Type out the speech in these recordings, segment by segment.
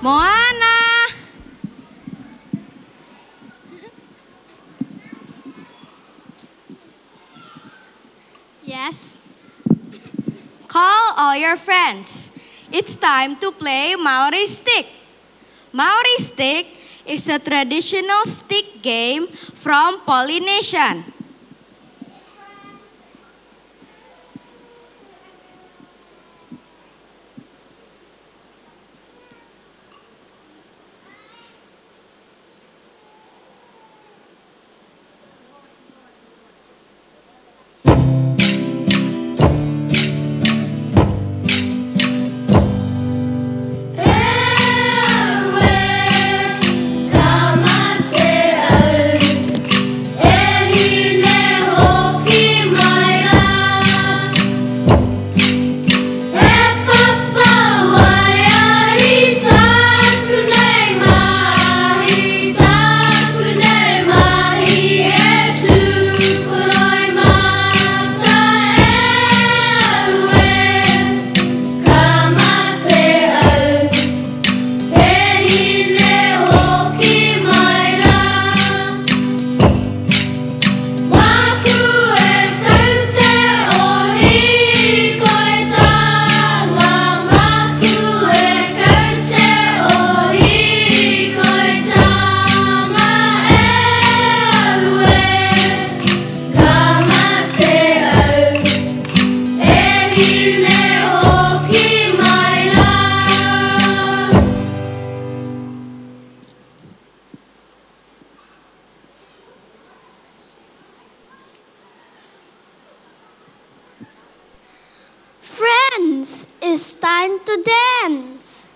Moana! Yes? Call all your friends. It's time to play Maori Stick. Maori Stick is a traditional stick game from Polynesian. Friends, it's time to dance.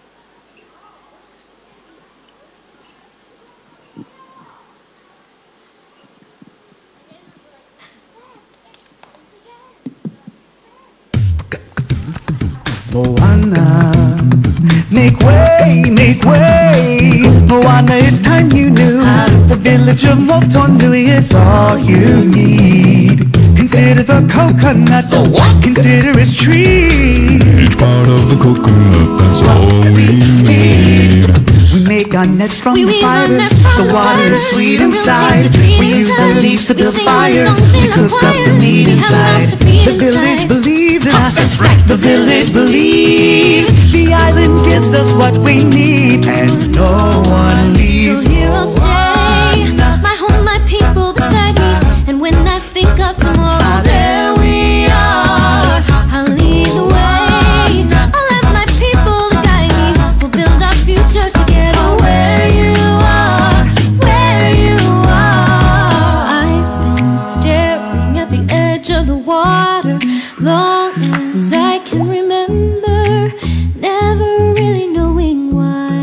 Moana, make way, make way. Moana, it's time you knew. The village of Motonui is all you need. Consider the coconut, consider its tree. Each part of the coconut, that's all we need. We make our nets from We the weave our fibers. nets from The the water is fibers. sweet The real inside. taste of tree We use the inside. leaves to We build sing fires. something We of cook up the fires. meat We have inside. lots of meat The village inside. believes in us. The village believes. The island gives us what we need, and no one leaves. So here I'll stay, my home, my people beside me. And when I think of tomorrow, there we are. I'll lead the way. I'll let my people to guide me. We'll build our future together. Where you are, where you are. I've been staring at the edge of the water long as I can remember, never really knowing why.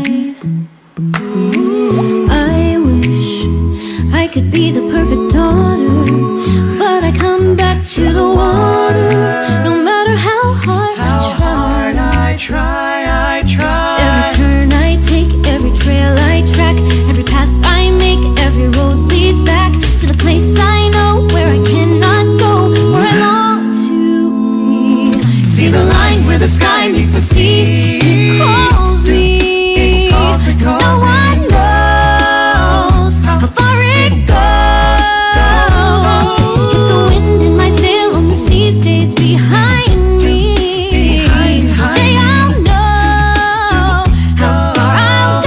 I wish I could be the perfect daughter, but I come back to the water no matter how hard I try. Every turn I take, every trail I track, every path I make, every road leads back to the place I know where I cannot go, where I long to be. See the line where the sky meets the sea. It calls me. No one knows how far it goes. If the wind in my sail on the sea stays behind me, they all know how far I'll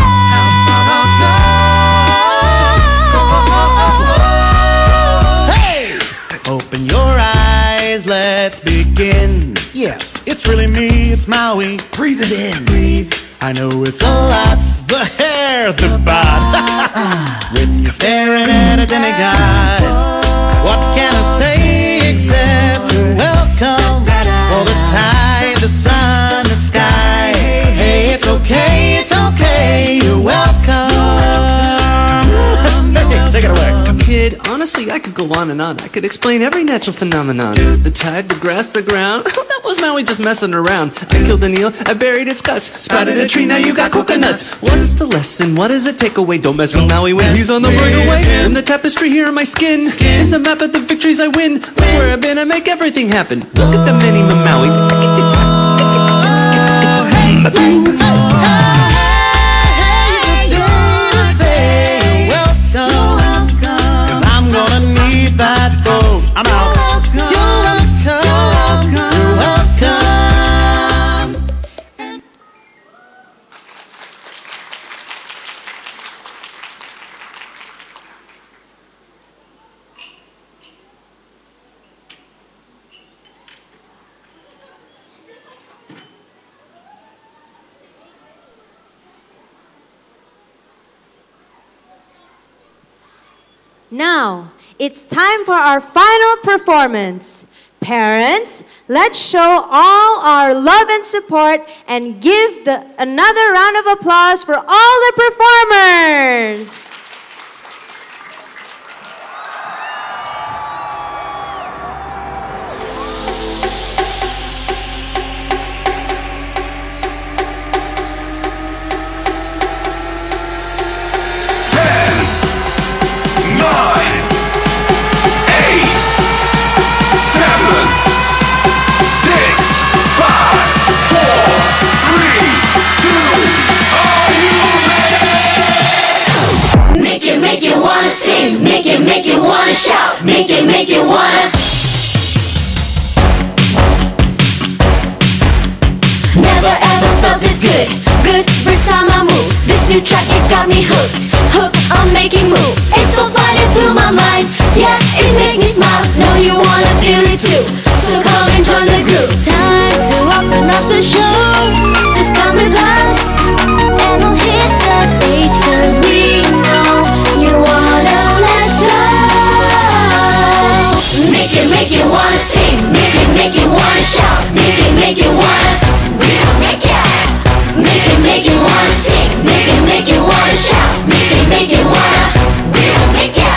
go. Open your eyes, let's begin. Yes, it's really me, it's Maui. Breathe it in. Breathe. I know it's a lot, the hair, the bod. When you're staring at a demigod, what can I say except welcome? For the tide, the sun, the sky. Hey, it's okay, you're welcome. Hey, take it away. Kid, honestly, I could go on and on. I could explain every natural phenomenon. The tide, the grass, the ground. That was Maui just messing around. I killed an eel, I buried its guts. Sprouted a tree, now you got coconuts. What's the lesson? What does it take away? Don't mess with Maui when he's on the breakaway. And the tapestry here on my skin is the map of the victories I win. Look where I've been, I make everything happen. Look at the many Maui. Now, it's time for our final performance. Parents, let's show all our love and support and give another round of applause for all the performers. Make you wanna sing, make you wanna shout, make you wanna. Never ever felt this good, good first time I move. This new track, it got me hooked, hooked on making moves. It's so fun, it blew my mind, yeah, it makes me smile. Know you wanna feel it too, so come and join the group. Time to open up the show, just come with us, and we'll hit the stage, cause we know you wanna let go. Make you wanna sing, make you wanna shout, make you wanna. We'll make it. Make you wanna sing, make you wanna shout, make you wanna. We'll make it.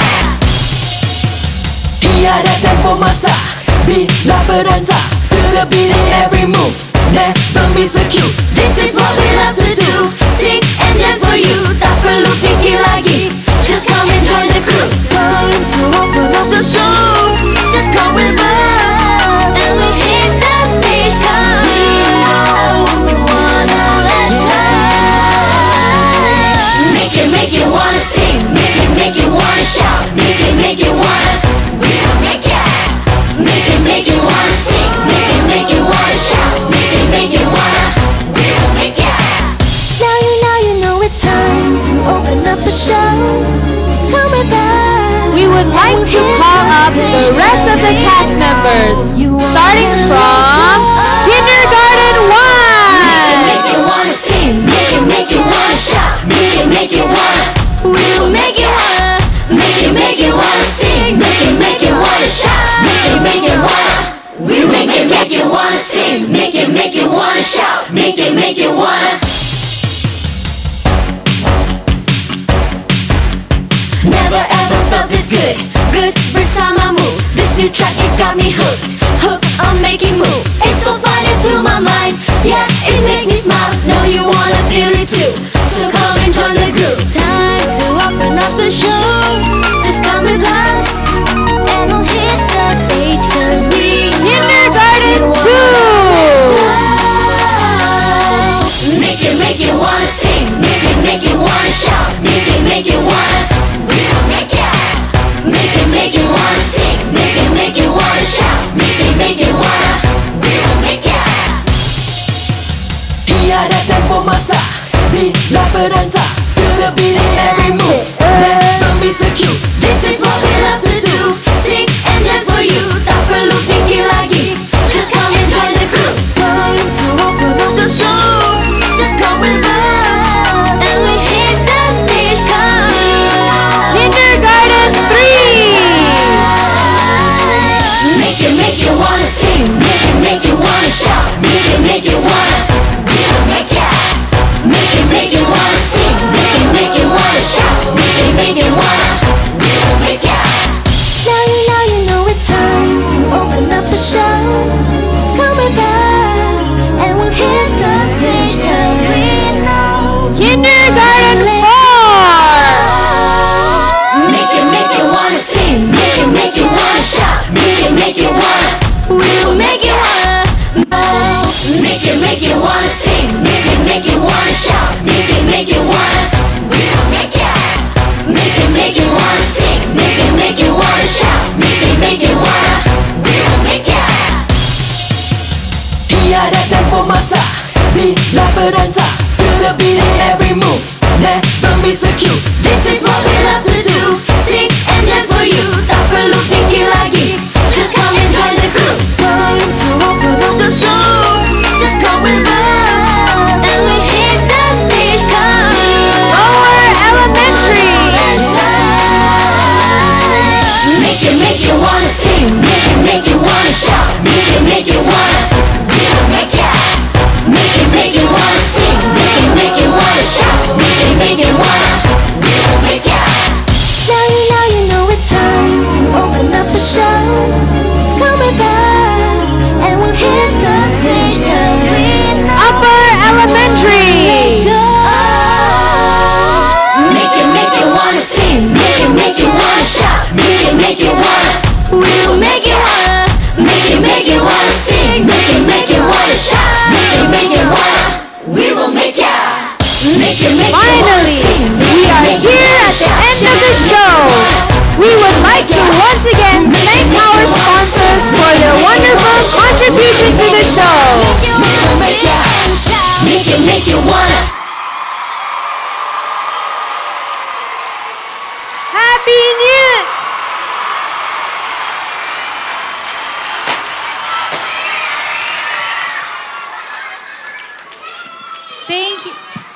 Tiada tempo masa bila berdansa, terlebih in every move. Never miss a cue. This is what we love to do, sing and dance for you. Tak perlu fikir lagi, just come and join the crew. Time to open up the show, just come with us, and we hit the stage, cause we know you wanna let go. Make you wanna sing, make you wanna shout, make you wanna. We'll make it. Make you wanna sing, make you wanna shout, make you wanna. We'll make it. Now you know it's time to open up the show. Just come with us. We would like to call up the rest of the cast members, starting from Kindergarten 1. Make you wanna sing, make you wanna shout, make you wanna. We'll make it. Make you wanna sing, make you wanna shout, make you wanna. We'll make you wanna sing, make you wanna shout, make you wanna. Never ever felt this good, good first time I move. This new track, it got me hooked, hooked on making moves. It's so fun, it blew my mind, yeah, it makes me smile. Know you wanna feel it too, so come and join the group. Time to open up the show, just come with us, and we'll hit the stage, cause we Kindergarten 2. Make you wanna sing, make you wanna shout, make you wanna. We'll make it. Make you wanna sing, make you wanna shout, make you wanna. We'll make it. Tiada tempo masa bila berdansa, terlebih in every move. Never miss a cue. This is what we love to do, sing and dance for you. Tak perlu fikir lagi, just come and join the crew. Time to open up the show, just come with us, and we hit the stage, cause Kindergarten 3. Make you wanna sing, make you wanna shout, make you wanna. We'll make it. Make you wanna sing, make you wanna shout, make you wanna. We'll make it. Now you know it's time to open up the show. Just come with us, and we'll hit the stage, cause we know Kindergarten 4. Make you wanna sing, make you wanna shout, make you wanna. We'll make it. Make you wanna sing, make you wanna shout, make you wanna. We'll make it. Make you wanna sing, make you wanna shout, make you wanna. We'll make it. Tiada tempo masa bila berdansa, terlebih in every move. Never miss a cue. This is what we love to do, sing and dance for you. Tak perlu fikir lagi, just come and join the crew. Time to open up the show, just come with us, and we hit the stage, cause Lower Elementary. Happy New Thank you.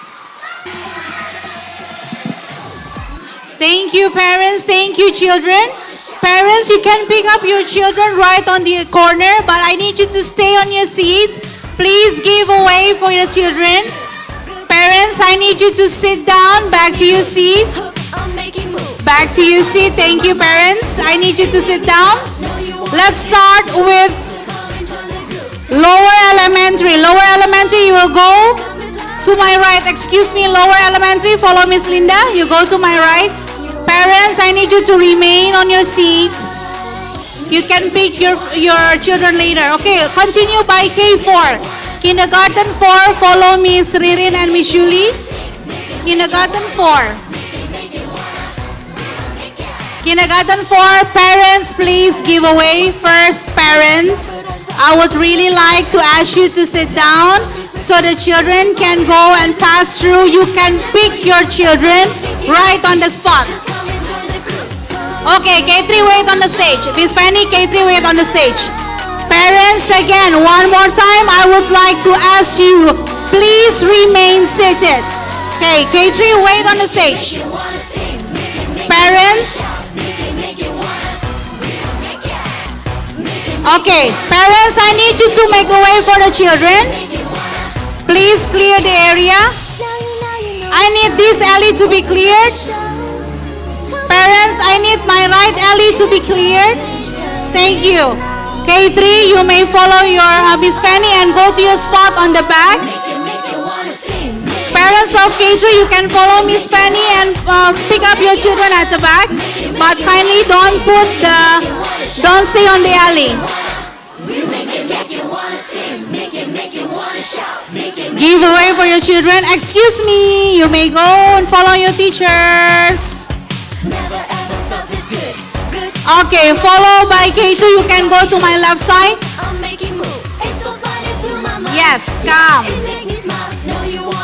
Thank you, parents. Thank you, children. Parents, you can pick up your children right on the corner, but I need you to stay on your seats. Please give away for your children. Parents, I need you to sit down. Back to your seat. Back to your seat. Thank you, parents. I need you to sit down. Let's start with lower elementary. Lower elementary, you will go to my right. Excuse me, lower elementary. Follow Miss Linda. You go to my right. Parents, I need you to remain on your seat. You can pick your children later. Okay, continue by K4. Kindergarten 4, follow Miss Ririn and Miss Julie. Kindergarten 4. Kindergarten 4, parents, please give away. First, parents, I would really like to ask you to sit down so the children can go and pass through. You can pick your children right on the spot. Okay, K3, wait on the stage. Miss Fanny, K3, wait on the stage. Parents, again, one more time, I would like to ask you, please remain seated. Okay, K3, wait on the stage. Parents. Okay, parents, I need you to make a way for the children. Please clear the area. I need this alley to be cleared. Parents, I need my right alley to be cleared. Thank you. K3, you may follow your Miss Fanny and go to your spot on the back. Parents of K3, you can follow Miss Fanny and pick up your children at the back. But kindly don't stay on the alley. Give away for your children. Excuse me, you may go and follow your teachers. Okay, followed by K2, you can go to my left side. Yes, come.